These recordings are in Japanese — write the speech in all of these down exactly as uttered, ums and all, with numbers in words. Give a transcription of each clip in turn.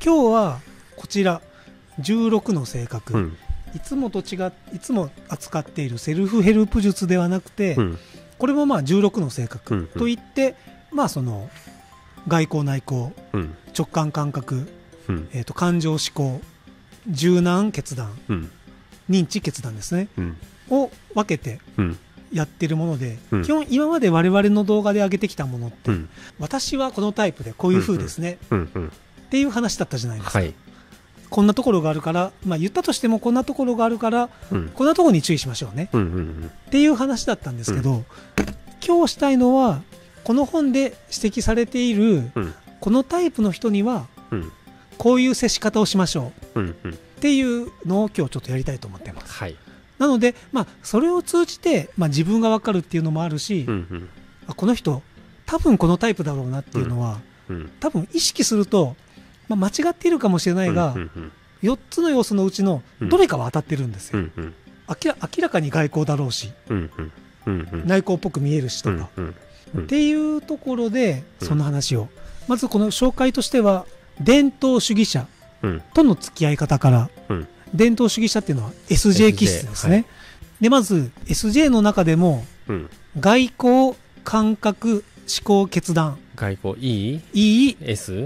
今日はこちらじゅうろくの性格、 うん、 いつもと違っいつも扱っているセルフヘルプ術ではなくて、 うん、 これもまあじゅうろくの性格、 うんうん、 といってまあその外交内向、 うん、 直感感覚、 うん、 えーと感情思考、柔軟決断、 うん、 認知決断ですね、 うん、 を分けてうんやってるもので、 うん、 基本今まで我々の動画で上げてきたものって、 うん、 私はこのタイプでこういう風ですね、 うんうん、 っていう話だったじゃないですか、 はい、 こんなところがあるから、まあ、言ったとしてもこんなところがあるから、 うん、 こんなところに注意しましょうね、 うんうんうん、 っていう話だったんですけど、うん、今日したいのはこの本で指摘されている、うん、このタイプの人には、うん、こういう接し方をしましょう、うんうん、っていうのを今日ちょっとやりたいと思っています、はい、なので、まあ、それを通じて、まあ、自分が分かるっていうのもあるし、うんうん、あこの人多分このタイプだろうなっていうのは、うんうん、多分意識すると、まあ、間違っているかもしれないが、うんうんうん、よっつの要素のうちのどれかは当たってるんですよ、うんうん、明ら、明らかに外交だろうし、うんうんうん、内向っぽく見えるしとか、うんうんうん、っていうところでその話を、まずこの紹介としては伝統主義者との付き合い方から、うん、伝統主義者っていうのは エスジェー 気質ですね、はい、でまず エスジェー の中でも、うん、外交感覚思考決断外交 E? E? S?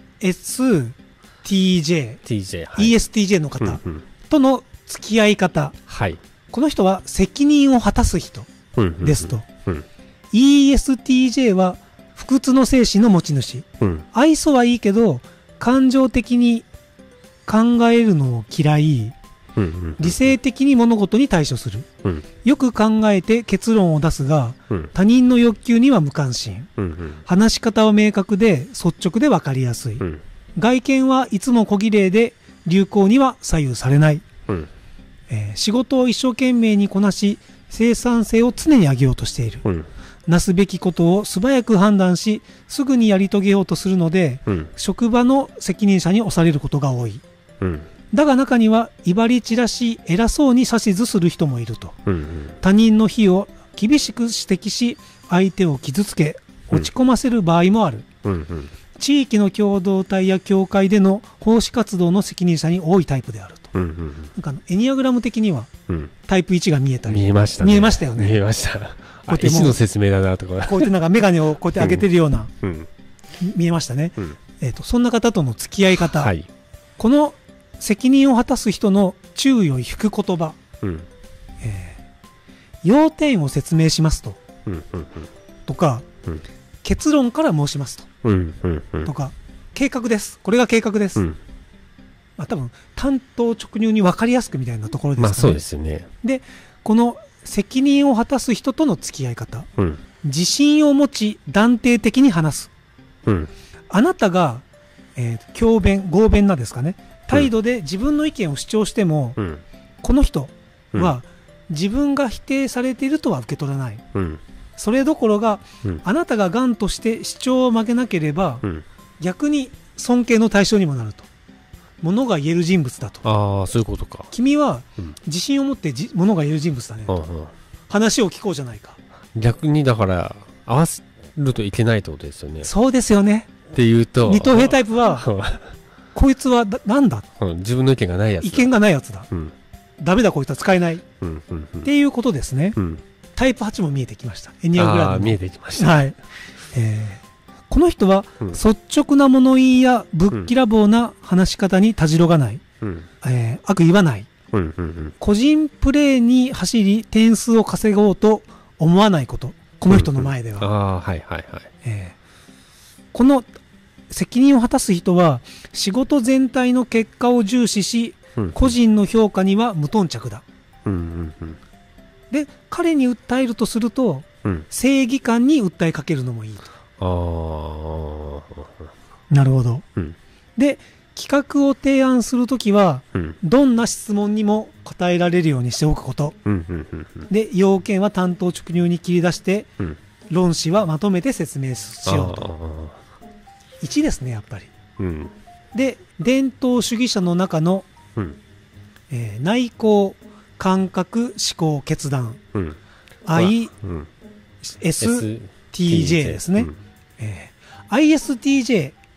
S? ティージェー? ティージェー、はい、 イーエスティージェー の方、うんうん、との付き合い方、はい、この人は責任を果たす人ですと、うんうんうん、イーエスティージェー は不屈の精神の持ち主、うん、愛想はいいけど感情的に考えるのを嫌い、うんうんうん、理性的に物事に対処する、うん、よく考えて結論を出すが、うん、他人の欲求には無関心、うんうん、話し方は明確で率直で分かりやすい、うん、外見はいつも小綺麗で流行には左右されない、うんえー、仕事を一生懸命にこなし生産性を常に上げようとしている、うん、なすべきことを素早く判断しすぐにやり遂げようとするので、うん、職場の責任者に押されることが多い、うん、だが中には威張り散らし偉そうに指図する人もいると、うんうん、他人の非を厳しく指摘し相手を傷つけ落ち込ませる場合もある、うんうん、地域の共同体や協会での奉仕活動の責任者に多いタイプであると、うんうん、なんかエニアグラム的には、うん、タイプいちが見えたり見えましたね見えましたよね見えましたこうやってもうの説明だなとかこうやってなんか眼鏡をこうやって上げてるような、うん、見えましたね、うんえーと、そんな方との付き合い方、はい、この責任を果たす人の注意を引く言葉、うんえー、要点を説明しますと、うんうんうん、とか、うん、結論から申しますと、うんうんうん、とか計画ですこれが計画です、うんまあ、多分単刀直入に分かりやすくみたいなところですかね、まあ、 そうですよね。 でこの責任を果たす人との付き合い方、うん、自信を持ち断定的に話す、うん、あなたが、えー、強弁強弁なですかね態度で自分の意見を主張しても、うん、この人は自分が否定されているとは受け取らない、うん、それどころが、うん、あなたが頑として主張を曲げなければ、うん、逆に尊敬の対象にもなるとものが言える人物だと。 ああそういうことか。 君は自信を持ってじものが言える人物だねと、うん、話を聞こうじゃないか。 逆にだから合わせるといけないってことですよね。 そうですよねっていうと二等兵タイプはこいつはだなんだ、 うん、自分の意見がないやつだ、 意見がないやつだ、うん、ダメだこいつは使えない、 うんうんうん、 っていうことですね、うん、タイプはちも見えてきました。エニアグラムも見えてきました、 はいえー、この人は率直な物言いやぶっきらぼうな話し方にたじろがない、うんえー、悪言わない、うんうんうん、個人プレーに走り点数を稼ごうと思わないこと、この人の前では、うんうん、あはいはいはいえー、この責任を果たす人は仕事全体の結果を重視し、うん、個人の評価には無頓着だ、うんうんうん、で彼に訴えるとすると、うん、正義感に訴えかけるのもいいと。あなるほど、うん、で企画を提案するときは、うん、どんな質問にも答えられるようにしておくこと、うんうんうんうん、で要件は単刀直入に切り出して、うん、論旨はまとめて説明しようと。いちですねやっぱり、うん、で伝統主義者の中の、うんえー、内向感覚思考決断、うん、アイエスティージェー ですね、うんえー、アイエスティージェー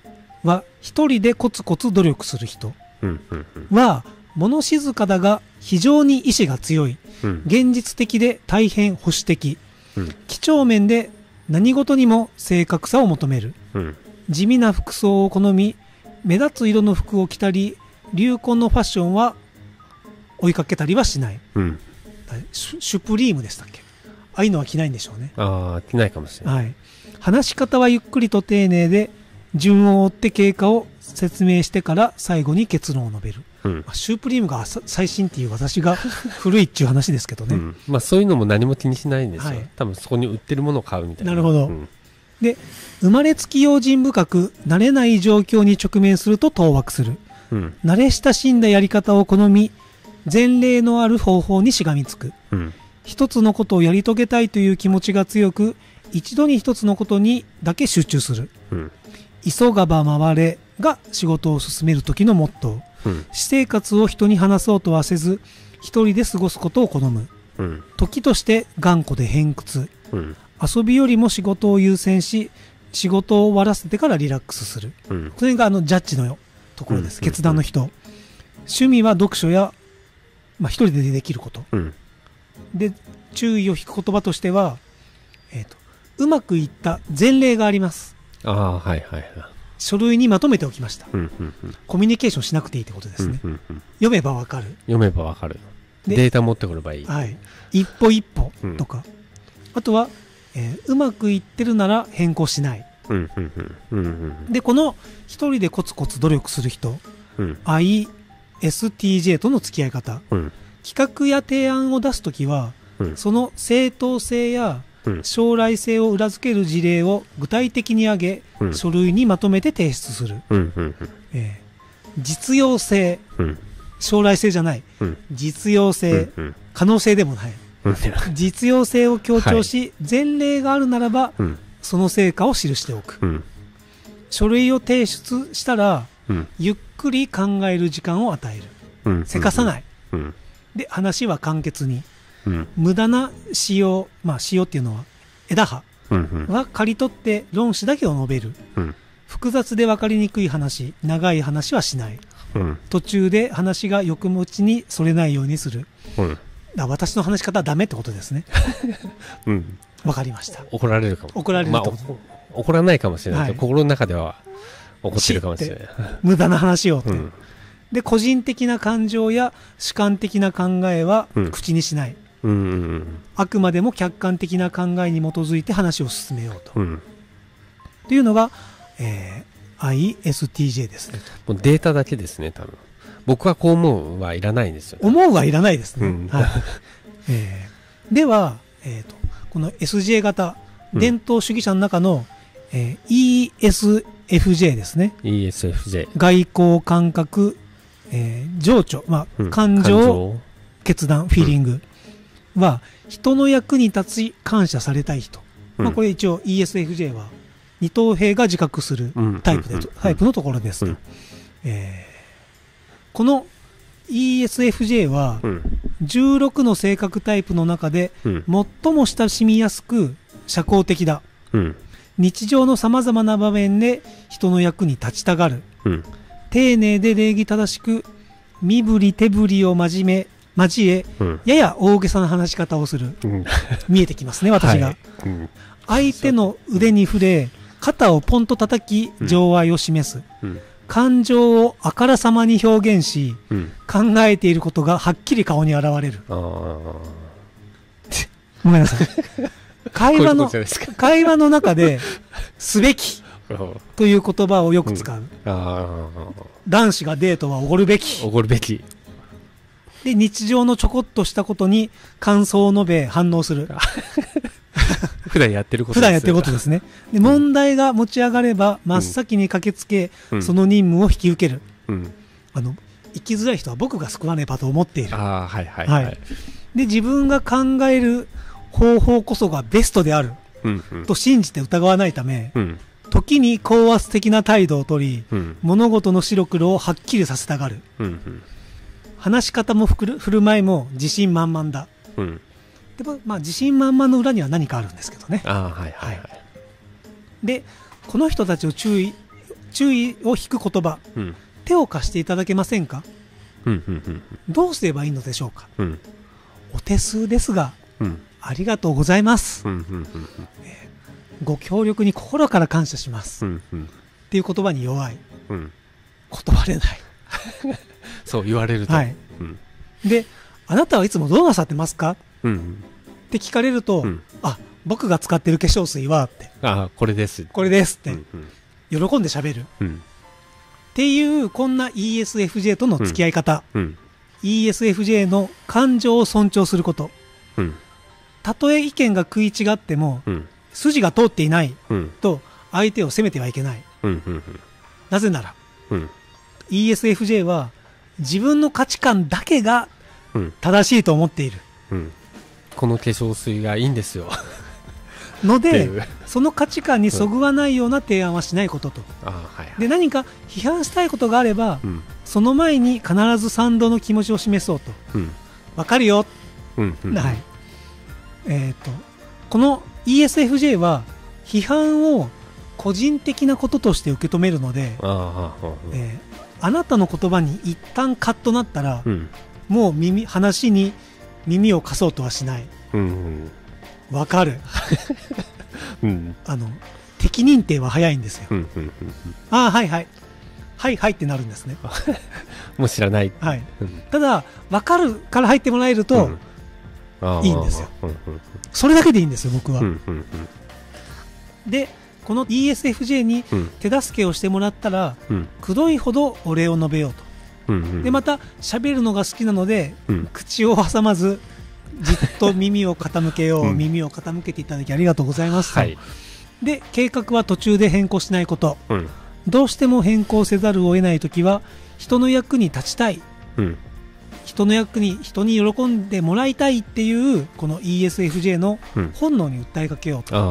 は一人でコツコツ努力する人は物静かだが非常に意志が強い、うん、現実的で大変保守的、うん、几帳面で何事にも正確さを求める、うん、地味な服装を好み目立つ色の服を着たり流行のファッションは追いかけたりはしない、うん、シュ、シュプリームでしたっけ、ああいうのは着ないんでしょうね。 ああ、着ないかもしれない、はい、 話し方はゆっくりと丁寧で順を追って経過を説明してから最後に結論を述べる、うん、シュープリームが最新っていう私が古いっていう話ですけどね、うん、 まあ、そういうのも何も気にしないんですよ、はい、多分そこに売ってるものを買うみたいな。 なるほど、うん、で生まれつき用心深く慣れない状況に直面すると当惑する、うん、慣れ親しんだやり方を好み前例のある方法にしがみつく、うん、一つのことをやり遂げたいという気持ちが強く一度に一つのことにだけ集中する、うん、急がば回れが仕事を進める時のモットー、うん、私生活を人に話そうとはせず一人で過ごすことを好む、うん、時として頑固で偏屈、うん、遊びよりも仕事を優先し仕事を終わらせてからリラックスする、うん、それがあのジャッジのところです、うん、決断の人、うん、趣味は読書や、まあ、一人でできること、うん、で注意を引く言葉としては、えーと、うまくいった前例があります。 ああ、はいはいはい。 書類にまとめておきました、うんうんうん、コミュニケーションしなくていいってことですね、うんうんうん、読めばわかる読めばわかるデータ持ってくればいい、 はい、一歩一歩とか、うん、あとは、えー、うまくいってるなら変更しない、うんうんうんうんうん、でこの一人でコツコツ努力する人、うん、アイエスティージェー との付き合い方、うん、企画や提案を出すときは、うん、その正当性や将来性を裏付ける事例を具体的に挙げ、うん、書類にまとめて提出する、うんうんうんえー、実用性、うん、将来性じゃない、うん、実用性、うんうん、可能性でもない、うん、実用性を強調し、はい、前例があるならば、うん、その成果を記しておく、うん、書類を提出したら、うん、ゆっくり考える時間を与える、うん、せかさない、うん、で話は簡潔に、うん、無駄な使用、まあ使用っていうのは枝葉は刈り取って論旨だけを述べる、うん、複雑で分かりにくい話、長い話はしない、うん、途中で話が欲持ちにそれないようにする、うん、だ私の話し方はダメってことですね、うん、分かりました。 怒られるかも、 怒られるってこと、 まあ、怒らないかもしれないけど、はい、心の中では怒ってるかもしれない無駄な話をって、うん、で個人的な感情や主観的な考えは口にしない、うんうんうんうん、あくまでも客観的な考えに基づいて話を進めようと、うん、というのが、えー、アイエスティージェー ですねと。もうデータだけですね多分。僕はこう思うはいらないんですよ、ね、 思うはいらないですね、うんはいえー、では、えーと、この エスジェー 型、うん、伝統主義者の中の、えー、イーエスエフジェー ですね。 イーエスエフジェー 外交感覚、えー、情緒、まあうん、感情、感情決断フィーリング、うんは人の役に立ち感謝されたい人、うんまあ、これ一応 イーエスエフジェー は二等兵が自覚するタイプで、うん、タイプのところですと、うんえー、この イーエスエフジェー はじゅうろくの性格タイプの中で最も親しみやすく社交的だ、うん、日常のさまざまな場面で人の役に立ちたがる、うん、丁寧で礼儀正しく身振り手振りを真面目交え、うん、やや大げさな話し方をする、うん、見えてきますね私が、はいうん、相手の腕に触れ肩をポンと叩き情愛を示す、うん、感情をあからさまに表現し、うん、考えていることがはっきり顔に現れる。あごめんなさい会話の会話の中ですべきという言葉をよく使う、うん、あ男子がデートはおごるべきおごるべきで日常のちょこっとしたことに感想を述べ反応する普段やってることです普段やってることですね。で問題が持ち上がれば真っ先に駆けつけ、うん、その任務を引き受ける、うん、あの生きづらい人は僕が救わねばと思っている。あ、はいはいはいはい、で自分が考える方法こそがベストである、うんうん、と信じて疑わないため、うん、時に高圧的な態度をとり、うん、物事の白黒をはっきりさせたがる、うんうん話し方も振る舞いも自信満々だ、うん、でも、まあ、自信満々の裏には何かあるんですけどね。あ、はいはいはい、でこの人たちを注意注意を引く言葉、うん、手を貸していただけませんか、うんうんうん、どうすればいいのでしょうか、うん、お手数ですが、うん、ありがとうございます、うんうんうんうん、えー、ご協力に心から感謝します、うんうん、っていう言葉に弱い、うん、断れないそう言われると、はい、 うん、であなたはいつもどうなさってますか、うんうん、って聞かれると、うん、あ僕が使ってる化粧水はってあこれですこれですって、うんうん、喜んで喋る、うん、っていうこんな イーエスエフジェー との付き合い方、うんうん、イーエスエフジェー の感情を尊重すること、うん、たとえ意見が食い違っても、うん、筋が通っていないと相手を責めてはいけない、うんうんうん、なぜなら、うん、イーエスエフジェー は自分の価値観だけが正しいと思っている、うんうん、 この化粧水がいいんですよのでその価値観にそぐわないような提案はしないことと、うんはいはい、で何か批判したいことがあれば、うん、その前に必ず賛同の気持ちを示そうと、うん、分かるよ、うんうんはいえー、とこの イーエスエフジェー は批判を個人的なこととして受け止めるので、あ、えー、あなたの言葉に一旦カッとなったら、うん、もう耳話に耳を貸そうとはしない、うんうんわかる、うん、あの敵認定は早いんですよ、うんうんうんうん、ああはいはいはいはいってなるんですねもう知らない、 はい、ただ分かるから入ってもらえると、うん、いいんですよ、うんうん、それだけでいいんですよ僕は、うんうんうん、でこの イーエスエフジェー に手助けをしてもらったら、うん、くどいほどお礼を述べようと、うんうん、でまた喋るのが好きなので、うん、口を挟まずじっと耳を傾けよう、うん、耳を傾けていただきありがとうございます、はい、で計画は途中で変更しないこと、うん、どうしても変更せざるを得ないときは人の役に立ちたい、うん、人の役に人に喜んでもらいたいっていうこの イーエスエフジェー の本能に訴えかけようと、うん、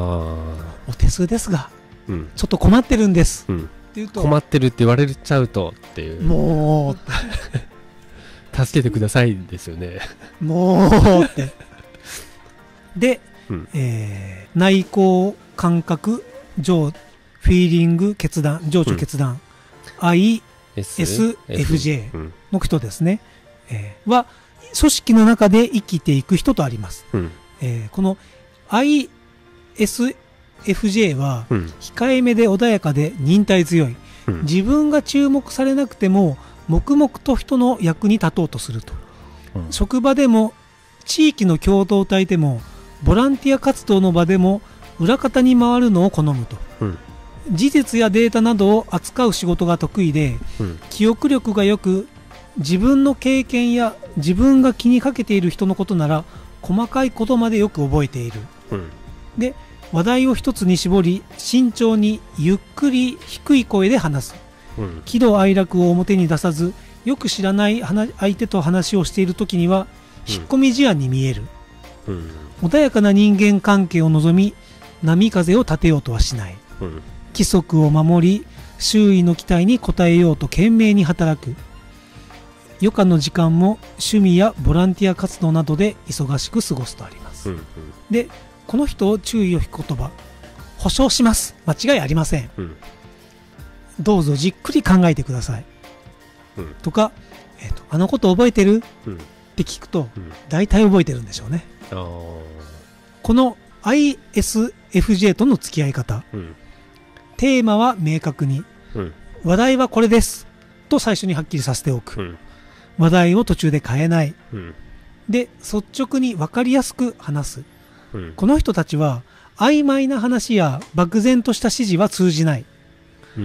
お手数ですが、うん、ちょっと困ってるんです、うん、っていうと困ってるって言われちゃうとっていうもう助けてくださいですよねもうってで、うんえー、内向感覚情フィーリング決断情緒決断、うん、アイエスエフジェー の人ですね、えー、は組織の中で生きていく人とあります、うんえー、この アイエスエフジェー は控えめで穏やかで忍耐強い、うん、自分が注目されなくても黙々と人の役に立とうとすると、うん、職場でも地域の共同体でもボランティア活動の場でも裏方に回るのを好むと、うん、事実やデータなどを扱う仕事が得意で、うん、記憶力がよく自分の経験や自分が気にかけている人のことなら細かいことまでよく覚えている、うん、で話題を一つに絞り慎重にゆっくり低い声で話す、うん、喜怒哀楽を表に出さずよく知らない相手と話をしているときには引っ込み思案に見える、うん、穏やかな人間関係を望み波風を立てようとはしない、うん、規則を守り周囲の期待に応えようと懸命に働く余暇の時間も趣味やボランティア活動などで忙しく過ごすとあります、うんうん、でこの人を注意を引く言葉保証します間違いありません、うん、どうぞじっくり考えてください、うん、とか、えーと、あのこと覚えてる、うん、って聞くと、うん、大体覚えてるんでしょうね。あこの アイエスエフジェー との付き合い方、うん、テーマは明確に、うん、話題はこれですと最初にはっきりさせておく、うん、話題を途中で変えない、うん、で率直に分かりやすく話す、うん、この人たちは曖昧な話や漠然とした指示は通じない、うん、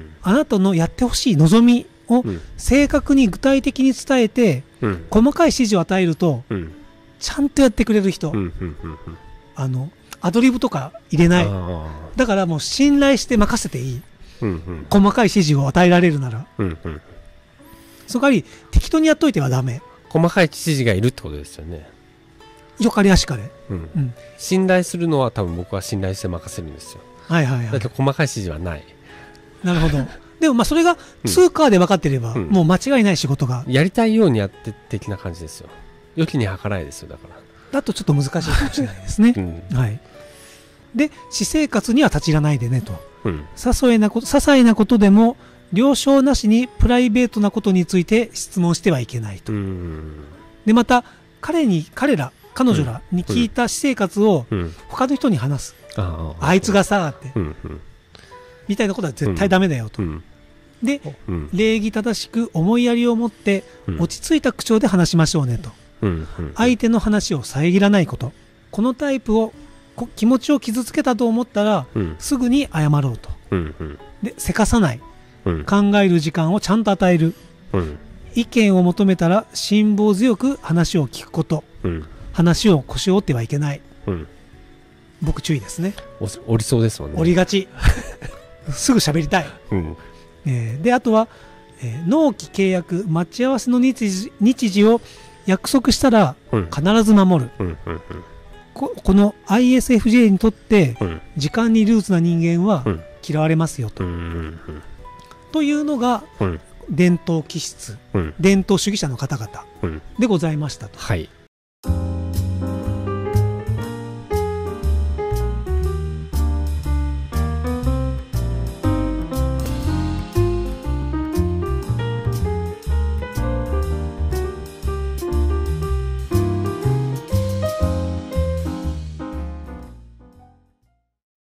あなたのやってほしい望みを正確に具体的に伝えて、うん、細かい指示を与えると、うん、ちゃんとやってくれる人、うんうんうんうん、あのアドリブとか入れない、だからもう信頼して任せていい、うんうん、細かい指示を与えられるなら、うんうん、その代わり適当にやっといてはダメ。 細かい指示がいるってことですよね。 よかれやしかれ、 うんうん、信頼するのは多分僕は信頼して任せるんですよ。はいはいはい。だって細かい指示はない。 なるほど。でもまあそれが通貨で分かっていれば、うん、もう間違いない仕事がやりたいようにやって的な感じですよ。良きに計らいですよ。だからだとちょっと難しいかもしれないですね、うん、はい。 で私生活には立ち入らないでねと、うん、些細なこと、些細なことでも了承なしにプライベートなことについて質問してはいけないと。でまた彼に彼ら彼女らに聞いた私生活を他の人に話す、うん、あ, あいつがさって、うんうん、みたいなことは絶対ダメだよと、うん、で、うん、礼儀正しく思いやりを持って落ち着いた口調で話しましょうねと、うんうんうん、相手の話を遮らないこと、このタイプを気持ちを傷つけたと思ったら、うん、すぐに謝ろうと、うんうん、でせかさない、うん、考える時間をちゃんと与える、うん、意見を求めたら辛抱強く話を聞くこと、うん、話を腰を折ってはいけない、うん、僕注意ですね。 折りそうですもんね。 折りがちすぐ喋りたい、うんえー、であとは、えー、納期契約待ち合わせの日時、日時を約束したら必ず守る、うんうんうんうん、こ, この アイエスエフジェー にとって時間にルーズな人間は嫌われますよと、うんうんうん、というのが伝統気質、うん、伝統主義者の方々でございましたと、はい、